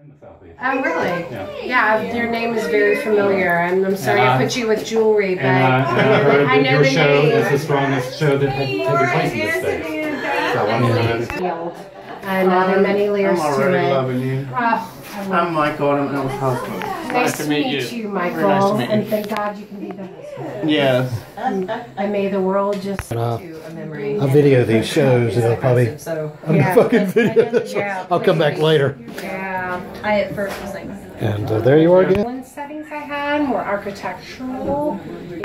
in the Southeast. Oh, really? Yeah. Yeah, your name is very familiar. I'm sorry I put you with jewelry, but I know the your show name. is the strongest show that has taken place in this state. So I wanted to And there are many layers I'm to already it. loving you. I'm Michael, and I'm Elle's husband. Nice to meet you, Michael. Very nice to meet you. And thank God you can be the husband. Yes. And may the world just I'll video these shows and it'll probably fucking video. So I'll come back later. Yeah. I at first was like, And there you are again. One settings I had were architectural.